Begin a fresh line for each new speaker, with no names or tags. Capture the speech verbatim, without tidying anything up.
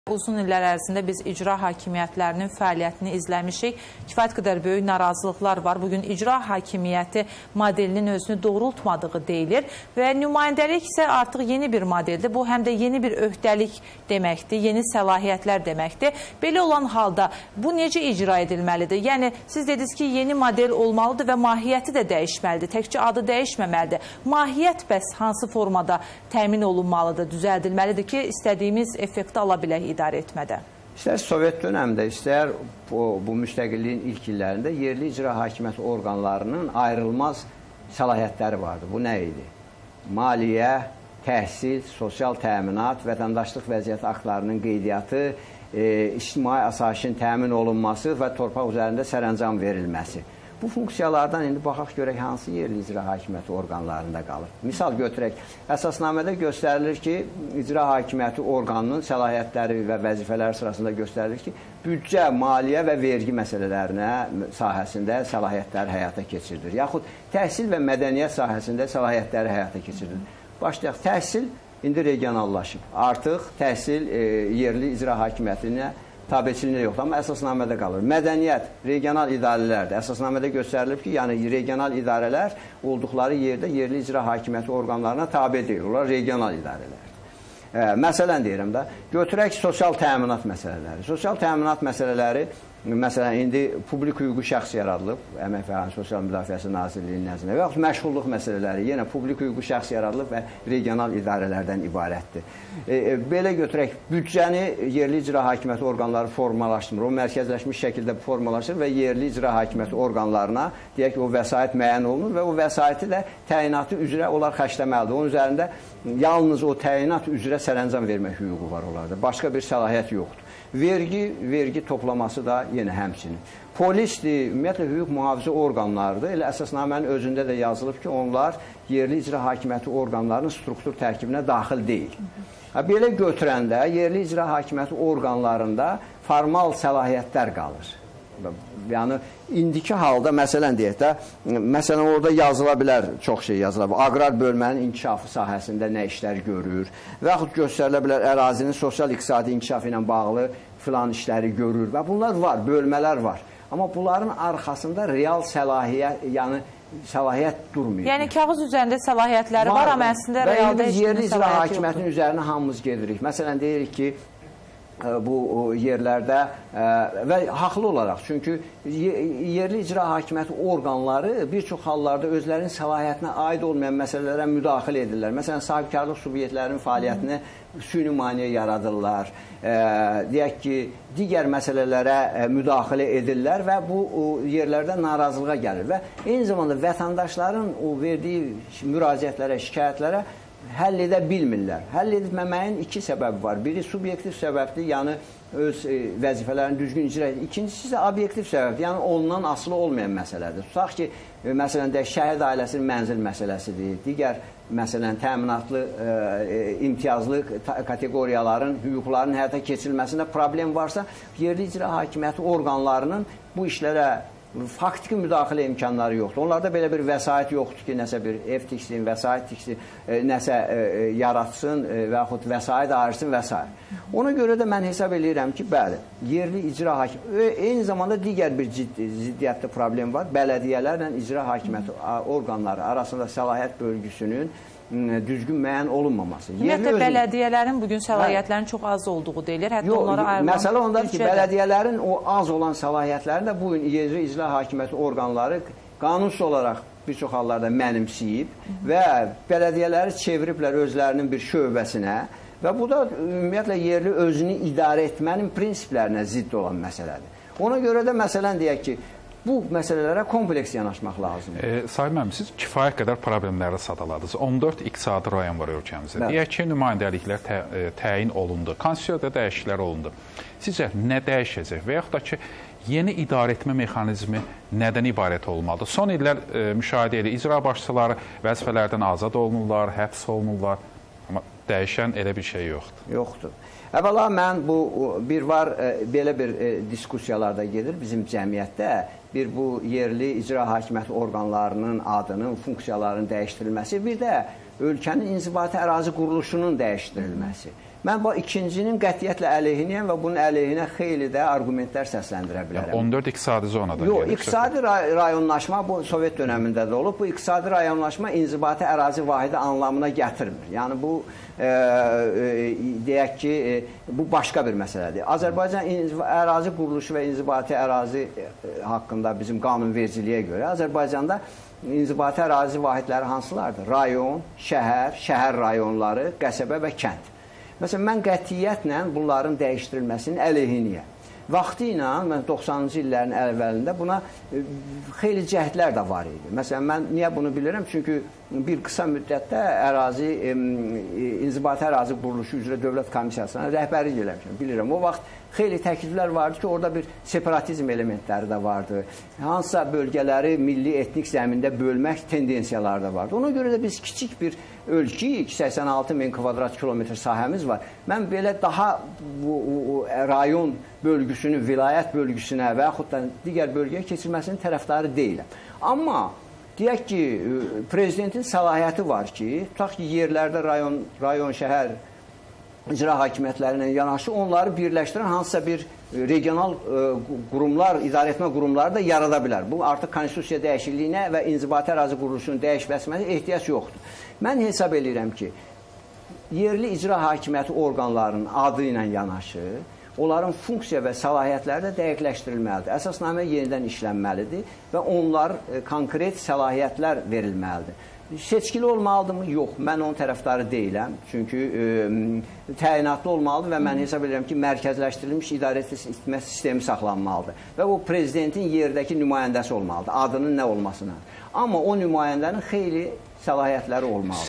Uzun illər ərzində biz icra hakimiyyətlərinin fəaliyyətini izləmişik. Kifayət qədər böyük narazılıqlar var. Bugün icra hakimiyyəti modelinin özünü doğrultmadığı deyilir və nümayəndəlik isə artıq yeni bir modeldir. Bu həm də yeni bir öhdəlik deməkdir, yeni səlahiyyətlər deməkdir. Belə olan halda bu necə icra edilməlidir? Yəni siz dediniz ki, yeni model olmalıdır və mahiyyəti də dəyişməlidir. Təkcə adı dəyişməməlidir. Mahiyyət bəs hansı formada təmin olunmalıdır, düzəldilməlidir ki, istədiyimiz effekti ala bilək idarə etmədə?
İstər Sovet dönəmdə, istər bu, bu müstəqilliyin ilk illərində yerli icra hakimiyyəti orqanlarının ayrılmaz səlahiyyətləri vardı. Bu nə idi? Maliyyə, təhsil, sosial təminat, vətəndaşlıq vəziyyəti aktlarının qeydiyyatı, e, ictimai asayişin təmin olunması və torpaq üzərində sərəncam verilməsi. Bu funksiyalardan indi baxaq görək hansı yerli icra hakimiyyəti orqanlarında qalır. Misal götürək, əsasnamədə göstərilir ki, icra hakimiyyəti orqanının səlahiyyətləri və vəzifələri sırasında göstərilir ki, büdcə, maliyyə və vergi məsələlərinə sahəsində səlahiyyətləri həyata keçirilir. Yaxud təhsil və mədəniyyət sahəsində səlahiyyətləri həyata keçirilir. Başlayaq, təhsil indi regionallaşıb. Artıq təhsil e, yerli icra hakimiyyətinə tabiçiliyi yoxdur, amma əsasnamədə qalır. Mədəniyyət, regional idarələrdir. Əsasnamədə göstərilib ki, yəni regional idarələr olduqları yerdə yerli icra hakimiyyəti orqanlarına tabi deyil. Onlar regional idarələrdir. E, məsələn deyirəm də, götürək sosial təminat məsələləri. Sosial təminat məsələləri, məsələn, indi publik hüquqi şəxs yaradılıb, Əmək və Sosial Müdafiəsi Nazirliyinin nəzdində və yaxud məşğulluq məsələləri yenə publik hüquqi şəxs yaradılıb və regional idarələrdən ibarətdir. E, e, belə götürək, büdcəni yerli icra hakimiyyəti orqanları formalaşdırır, o mərkəzləşmiş şəkildə formalaşır və yerli icra hakimiyyəti orqanlarına, deyək ki, o vəsait müəyyən olunur və o vəsaiti də təyinatı üzrə onlar xərcləməlidir. Onun üzərində yalnız o təyinat üzrə sərəncam vermək hüququ var onlarda. Başqa bir səlahiyyət yoxdur. Vergi, vergi toplaması da yenə həmçinin. Polisdir, ümumiyyətlə hüquq mühafizə orqanlarıdır. Elə əsasnamənin özündə də yazılıb ki, onlar yerli icra hakimiyyəti orqanlarının struktur tərkibinə daxil deyil. Belə götürəndə yerli icra hakimiyyəti orqanlarında formal səlahiyyətlər qalır. Yəni, indiki halda, məsələn deyək də, məsələn orada yazıla bilər, çox şey yazıla bilər. Aqrar bölmənin inkişafı sahəsində nə işlər görür və yaxud göstərilə bilər, ərazinin sosial-iqtisadi inkişafı ilə bağlı filan işləri görür və bunlar var, bölmələr var. Amma bunların arxasında real səlahiyyət, yəni səlahiyyət durmuyor.
Yəni, kağız üzərində səlahiyyətləri var, var amma əslində realda heç
yerli icra hakimiyyətinin üzərinə hamımız gedirik. Məsələn, deyirik ki, bu yerlərdə və haqlı olaraq, çünki yerli icra hakimiyyəti orqanları bir çox hallarda özlərinin səlahiyyətinə aid olmayan məsələlərə müdaxilə edirlər. Məsələn, sahibkarlıq subyektlərinin fəaliyyətinə süni maneə yaradırlar, deyək ki, digər məsələlərə müdaxilə edirlər və bu yerlərdə narazılığa gəlir və eyni zamanda vətəndaşların o verdiyi müraciətlərə, şikayətlərə həll edə bilmirlər. Həll etməməyin iki səbəbi var. Biri subyektiv səbəbdir, yəni öz e, vəzifələrini düzgün icra edir. İkincisi isə obyektiv səbəbdir, yəni ondan asılı olmayan məsələdir. Tutaq ki, e, məsələn də şəhid ailəsinin mənzil məsələsidir, digər məsələn təminatlı, e, imtiyazlı kateqoriyaların, hüquqların həyata keçirilməsində problem varsa, yerli icra hakimiyyəti orqanlarının bu işlərə faktiki müdaxilə imkanları yoxdur. Onlarda belə bir vəsait yoxdur ki, nəsə bir ev tiksin, vəsait tiksin, e, nəsə e, yaratsın e, və yaxud vəsait ayırsın və s. Ona görə də mən hesab edirəm ki, bəli, yerli icra hakimiyyəti, eyni zamanda digər bir ciddi, ziddiyyətli problem var. Bələdiyyələrlə icra hakimiyyəti orqanları arasında səlahiyyət bölgüsünün düzgün müəyyən olunmaması.
Ümumiyyətlə, bələdiyyələrin bugün səlahiyyətlərin çox az olduğu deyilir. Hətta
Yox,
onlara ayrılan...
Məsələ ondadır ki, bələdiyyələrin o az olan səlahiyyətlərində bugün yerli icra hakimiyyəti orqanları qanunsuz olaraq bir çox hallarda mənimsəyib və bələdiyyələri çeviriblər özlərinin bir şöbəsinə və bu da ümumiyyətlə yerli özünü idarə etmənin prinsiplərinə zidd olan məsələdir. Ona görə də məsələn deyək ki, bu məsələlərə kompleks yanaşmaq lazımdır.
E, Sayın müəllim, siz kifayət qədər problemləri sadaladınız. on dörd iqtisadi rayon var ölkəmizdə. Deyək ki, nümayəndəliklər tə, e, təyin olundu, konstitusiyada dəyişikliklər olundu. Sizcə nə dəyişəcək və yaxud da ki, yeni idarə etmə mexanizmi nədən ibarət olmalıdır? Son illər e, müşahidə edir, icra başçıları vəzifələrdən azad olunurlar, həbs olunurlar, amma dəyişən elə bir şey yoxdur.
Yoxdur. Əvvəla mən bu bir var, e, belə bir e, diskussiyalarda gedir bizim cəmiyyətdə. Bir bu yerli icra hakimiyyəti orqanlarının adının, funksiyalarının dəyişdirilməsi, bir də ölkənin inzibati ərazi quruluşunun dəyişdirilməsi. Mən bu ikincinin qətiyyətlə əleyhinəyəm və bunun əleyhinə xeyli də argumentlər səsləndirə bilərəm.
on dörd iqtisadi zonada
Yox,
gəlir.
iqtisadi rayonlaşma bu Sovet dönəmində də olub. Bu iqtisadi rayonlaşma inzibati ərazi vahidi anlamına gətirmir. Yəni bu e, e, deyək ki, e, bu başqa bir məsələdir. Azərbaycan ərazi quruluşu və inzibati ərazi e, haqqında bizim qanunvericiliyə görə Azərbaycanda inzibati ərazi vahidləri hansılardır? Rayon, şəhər, şəhər rayonları, qəsəbə və kənd. Məsələn, mən qətiyyətlə bunların dəyişdirilməsinin əleyhiniyəm. Vaxtı ilə, mən doxsanıncı illərin əvvəlində buna xeyli cəhdlər də var idi. Məsələn, mən niyə bunu bilirəm? Çünki bir qısa müddətdə ərazi, inzibati ərazi quruluşu üzrə Dövlət Komissiyasına rəhbərlik eləmişəm. Bilirəm, o vaxt xeyli təkliflər vardı ki, orada bir separatizm elementləri də vardı. Hansısa bölgələri milli etnik zəmində bölmək tendensiyaları da vardı. Ona görə də biz kiçik bir ölkəyik, səksən altı min kvadrat kilometr sahəmiz var. Mən belə daha bu, bu rayon bölgüsünü, vilayət bölgüsünə və yaxud da digər bölgəyə keçirməsinin tərəfdarı deyiləm. Amma deyək ki, prezidentin səlahiyyəti var ki, tutaq ki, yerlərdə rayon, rayon şəhər icra hakimiyyətlərinə yanaşı onları birləşdirən hansısa bir regional e, qurumlar, idarəetmə qurumları da yarada bilər. Bu artıq konstitusiya dəyişikliyinə və inzibati ərazi quruluşunun dəyişməsinə ehtiyac yoxdur. Mən hesab edirəm ki, yerli icra hakimiyyəti orqanlarının adı ilə yanaşı, onların funksiya və səlahiyyətləri də dəqiqləşdirilməlidir. Əsasnamə yenidən işlənməlidir və onlar e, konkret səlahiyyətlər verilməlidir. Seçkili olmalıdırmı? Yox, mən onun tərəfdarı deyiləm. Çünki e, təyinatlı olmalıdır və mən hesab edirəm ki, mərkəzləşdirilmiş idarə etmə sistemi saxlanmalıdır. Və bu prezidentin yerdəki nümayəndəsi olmalıdır, adının nə olmasına. Amma o nümayəndənin xeyli səlahiyyətləri olmalıdır.